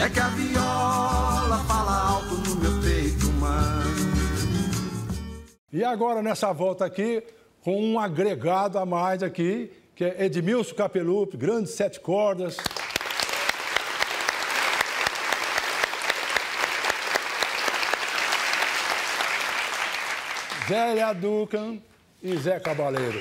É que a viola fala alto no meu peito, mãe. E agora, nessa volta aqui, com um agregado a mais aqui, que é Edmilson Capelupi, grande 7 cordas. Zélia Duncan e Zé Cabaleiro.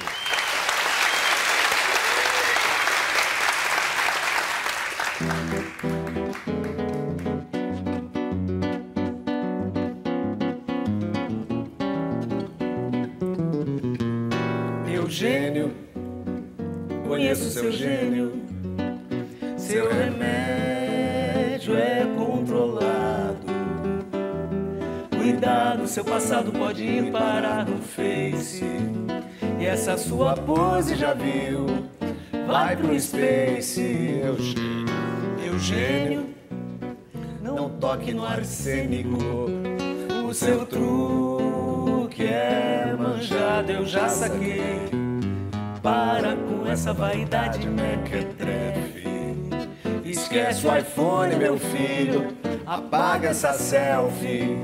Meu gênio, conheço seu gênio, seu remédio é controlado. Cuidado, seu passado pode ir parar no Face. E essa sua pose já viu, vai pro Space. Meu gênio, não toque no arsênico. O seu truque é manjado, eu já saquei. Para com essa vaidade mequetrefe. Esquece o iPhone, meu filho, apaga essa selfie.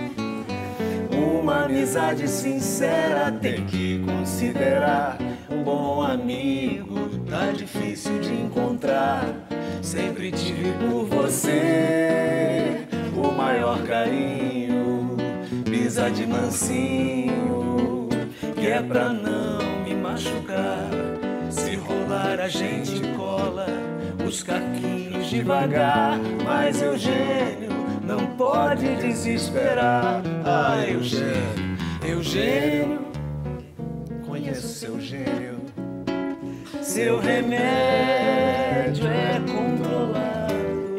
Uma amizade sincera tem que considerar. Um bom amigo tá difícil de encontrar. Sempre tive por você o maior carinho. Pisa de mansinho, que é pra não me machucar. Se rolar a gente cola os caquinhos devagar. Mas Eugênio não pode desesperar. Ah, Eugênio, Eugênio, conheço seu gênio. Seu remédio é controlado.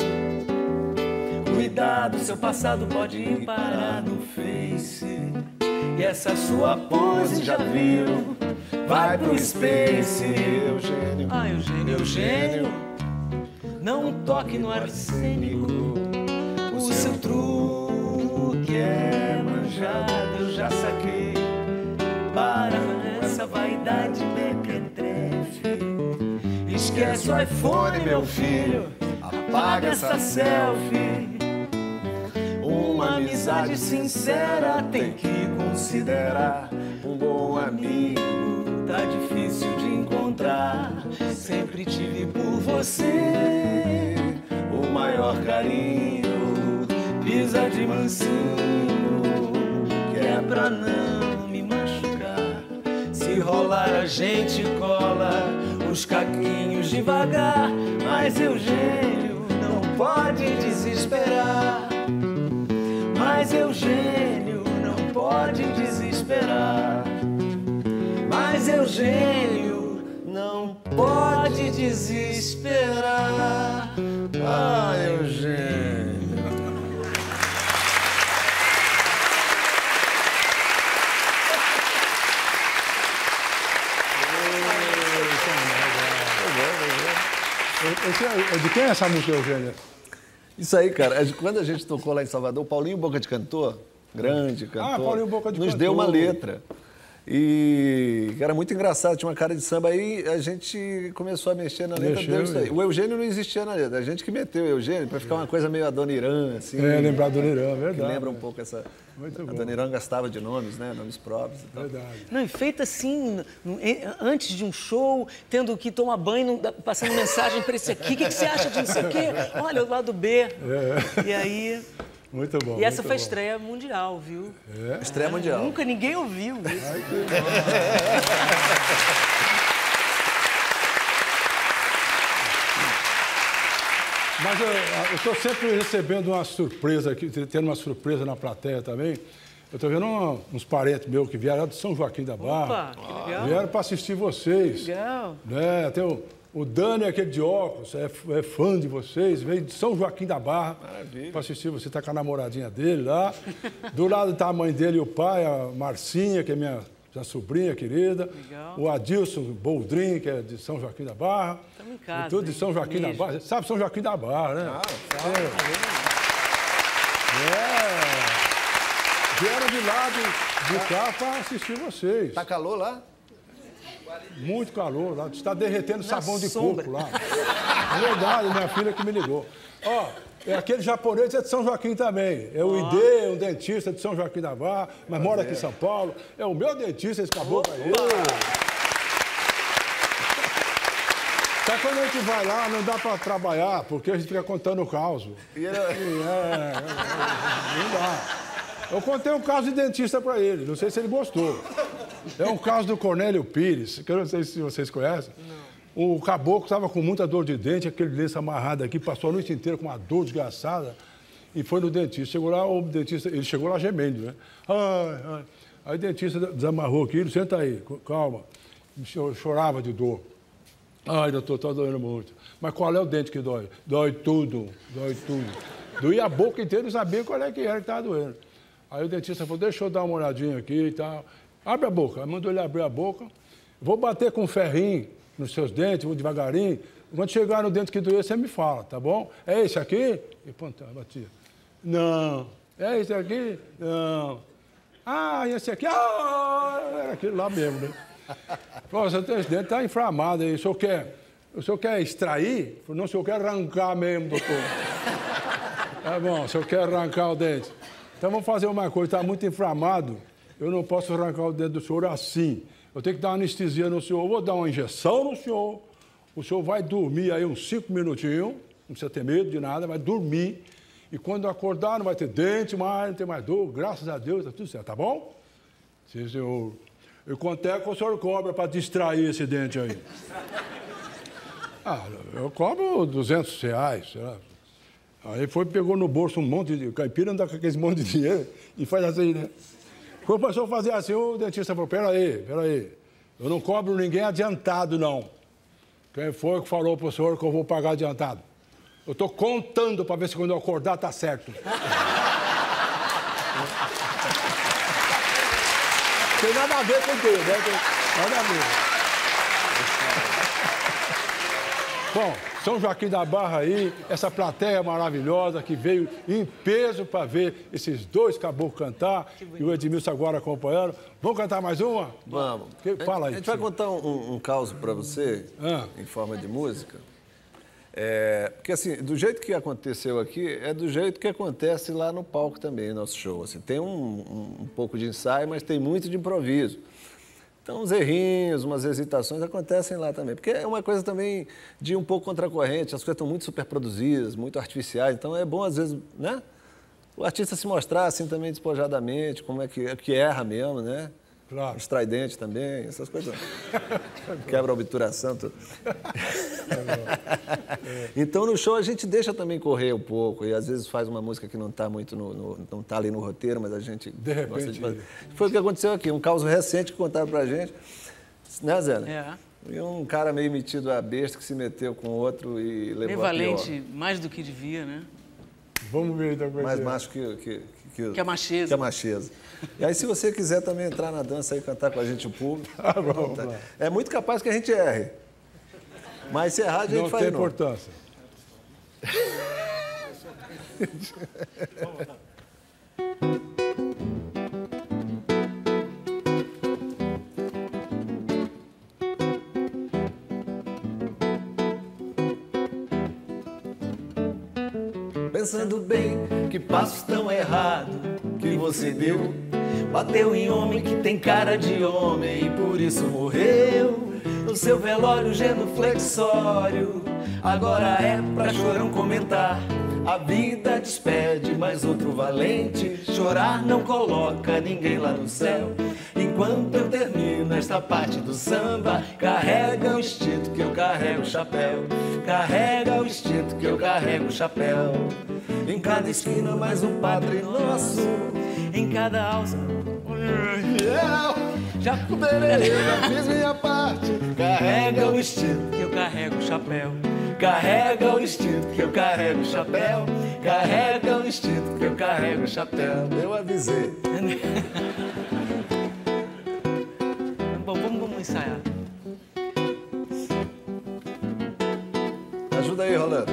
Cuidado, seu passado pode ir parar no Face. E essa sua pose já viu, vai pro Space. Eugênio, ah, Eugênio, Eugênio, não toque no arsênico. O seu truque é manjado, eu já saquei. Para essa vaidade mequetrefe. Esquece o iPhone, meu filho, apaga essa selfie. Uma amizade sincera tem que considerar. Um bom amigo tá difícil de encontrar. Sempre tive por você o maior carinho. Pisa de mansinho, que é pra não me machucar. Se rolar a gente cola os caquinhos devagar. Mas Eugênio não pode desesperar. Mas Eugênio não pode desesperar. Mas Eugênio não pode desesperar. Ah, Eugênio. De quem é essa música, Eugênio? Isso aí, cara, quando a gente tocou lá em Salvador, o Paulinho Boca de Cantor, grande cantor, Paulinho Boca de nos Cantor. deu uma letra. E era muito engraçado, tinha uma cara de samba. Aí a gente começou a mexer na letra. Deu isso aí. O Eugênio não existia na letra, a gente que meteu o Eugênio para ficar uma coisa meio Adoniran, assim. É, lembrar Adoniran, verdade. Que lembra um pouco essa... Muito bom. Adoniran gastava de nomes, né? Nomes próprios e tal. Verdade. Não, e feito assim, antes de um show, tendo que tomar banho, passando mensagem para esse aqui. O que você acha de não sei o quê? Olha, o lado B. É. E aí... Muito bom. E essa muito foi a bom. estreia mundial, viu? É. Estreia mundial. Nunca ninguém ouviu isso. Ai, que... Mas eu estou sempre recebendo uma surpresa aqui, tendo uma surpresa na plateia também. Eu estou vendo uns parentes meus que vieram de São Joaquim da Barra. Opa, que legal. Vieram para assistir vocês. Legal. Né? Tem o Dani, aquele de óculos, é fã de vocês, veio de São Joaquim da Barra para assistir você. Está com a namoradinha dele lá. Do lado está a mãe dele e o pai, a Marcinha, que é minha sobrinha querida. Legal. O Adilson Boldrin, que é de São Joaquim da Barra. Estamos em casa. E tudo de São Joaquim da Barra. Você sabe São Joaquim da Barra, né? Vieram de lá de cá para assistir vocês. Tá calor lá? Muito calor lá. Está derretendo sabão de sombra. coco lá. É verdade, minha filha que me ligou. Ó, Aquele japonês é de São Joaquim também. É o ID, um dentista de São Joaquim da Barra, mas mora aqui em São Paulo. É o meu dentista, esse caboclo aí. Só quando a gente vai lá, não dá para trabalhar, porque a gente fica contando o caos. Não dá. Eu contei um caso de dentista para ele, não sei se ele gostou. É um caso do Cornélio Pires, que eu não sei se vocês conhecem. Não. O caboclo estava com muita dor de dente, aquele lenço amarrado aqui, passou a noite inteira com uma dor desgraçada e foi no dentista. Chegou lá, o dentista, ele chegou lá gemendo, né? Aí o dentista desamarrou aquilo, senta aí, calma. Chorava de dor. Ai, doutor, tá doendo muito. Mas qual é o dente que dói? Dói tudo, dói tudo. Doía a boca inteira, não sabia qual é que era que estava doendo. Aí o dentista falou, deixa eu dar uma olhadinha aqui e tal. Abre a boca. Aí mandou ele abrir a boca. Vou bater com um ferrinho nos seus dentes, vou devagarinho. Quando chegar no dente que doer, você me fala, tá bom? É esse aqui? E ponta, batia. Não. É esse aqui? Não. Ah, esse aqui? Ah, era aquele lá mesmo, né? Falou, esse dente está inflamado aí. O senhor quer extrair? Falei, não, o senhor quer arrancar mesmo, doutor. Tá bom, o senhor quer arrancar o dente. Então vamos fazer uma coisa, está muito inflamado, eu não posso arrancar o dente do senhor assim. Eu tenho que dar anestesia no senhor, eu vou dar uma injeção no senhor, o senhor vai dormir aí uns 5 minutinhos, não precisa ter medo de nada, vai dormir. E quando acordar não vai ter dente mais, não tem mais dor, graças a Deus, está tudo certo, tá bom? Sim, senhor. E quanto é que o senhor cobra para distrair esse dente aí? Eu cobro R$200, sei lá. Aí pegou no bolso um monte de... Caipira anda com aquele monte de dinheiro e faz assim, né? Quando começou a fazer assim, o dentista falou, peraí. Eu não cobro ninguém adiantado, não. Quem foi que falou pro senhor que eu vou pagar adiantado? Eu estou contando para ver se quando eu acordar tá certo. Tem nada a ver com tudo, né? Nada a ver. Bom, São Joaquim da Barra aí, essa plateia maravilhosa que veio em peso para ver esses dois caboclos cantar e o Edmilson agora acompanhando. Vamos cantar mais uma? Vamos. Fala aí. A gente vai contar um caos para você, em forma de música. Porque, assim, do jeito que aconteceu aqui, é do jeito que acontece lá no palco também, nosso show. Assim, tem um pouco de ensaio, mas tem muito de improviso. Então, uns errinhos, umas hesitações acontecem lá também. Porque é uma coisa também de ir um pouco contra a corrente, as coisas estão muito superproduzidas, muito artificiais. Então, é bom, às vezes, né? O artista se mostrar assim também despojadamente, como é que erra mesmo, né? Claro. Estridente também, essas coisas. Quebra a obturação, tudo. Então, no show, a gente deixa também correr um pouco. E, às vezes, faz uma música que não está muito não tá ali no roteiro, mas a gente de repente, gosta de fazer. Foi o que aconteceu aqui, um caso recente que contaram pra gente. Né, Zé? E um cara meio metido a besta que se meteu com outro e levou meio valente, mais do que devia, né? Vamos ver então. Mais macho que a macheza. Que a macheza. E aí, se você quiser também entrar na dança e cantar com a gente o público, é muito capaz que a gente erre. Mas se errar, a gente faz não. Não tem importância. Pensando bem, que passo tão errado que você deu. Bateu em homem que tem cara de homem e por isso morreu. No seu velório genuflexório, agora é pra chorão comentar. A vida despede mais outro valente, chorar não coloca ninguém lá no céu. Enquanto eu termino esta parte do samba, carrega o instinto que eu carrego o chapéu. Carrega o instinto que eu carrego o chapéu. Em cada esquina mais um Padre Nosso, em cada alça. Já fiz minha parte. Carrega o instinto que eu carrego o chapéu. Carrega o instinto que eu carrego o chapéu. Carrega o instinto que eu carrego o chapéu. Eu avisei. Bom, vamos ensaiar. Ajuda aí, Rolando.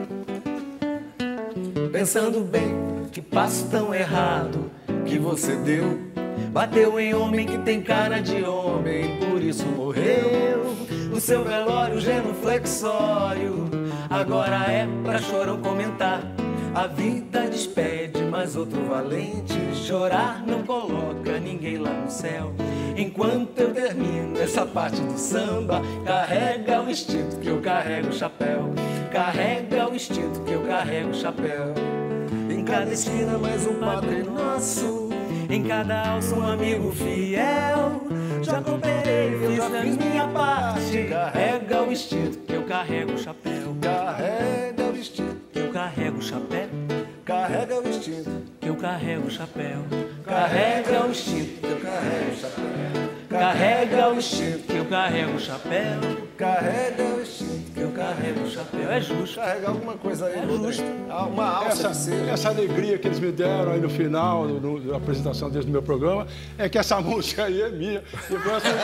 Pensando bem, que passo tão errado que você deu. Bateu em homem que tem cara de homem, por isso morreu. O seu velório genuflexório, agora é pra chorão comentar. A vida despede mais outro valente. Chorar não coloca ninguém lá no céu. Enquanto eu termino essa parte do samba, carrega o instinto que eu carrego o chapéu. Carrega o instinto que eu carrego o chapéu. Em cada esquina mais um Padre Nosso, em cada alça um amigo fiel. Já cooperei, fiz a minha parte. Carrega o instinto que eu carrego o chapéu. Carrega o instinto que eu carrego o chapéu. Carrega o instinto que eu carrego o chapéu. Carrega o instinto que eu carrego o chapéu. Carrega o instinto que eu carrego o chapéu. Carrega o instinto que eu carrego o chapéu. É justo. Carrega alguma coisa aí. É justo. Uma alça que seja. Essa alegria que eles me deram aí no final da apresentação deles no meu programa é que essa música aí é minha. E foi essa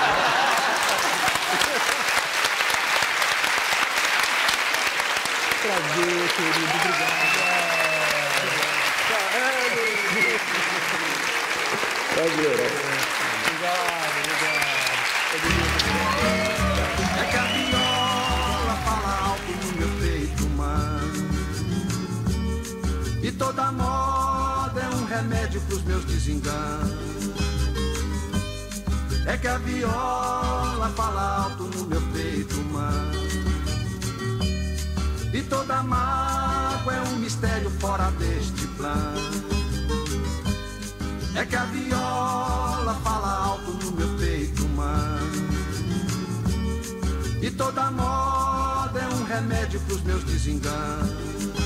prazer, querido. Obrigado. É que a viola fala alto no meu peito, mano. E toda moda é um remédio pros meus desenganos. É que a viola fala alto no meu peito, mano. E toda mágoa é um mistério fora deste plano. É que a viola fala alto no meu peito, mano. E toda moda é um remédio pros meus desenganos.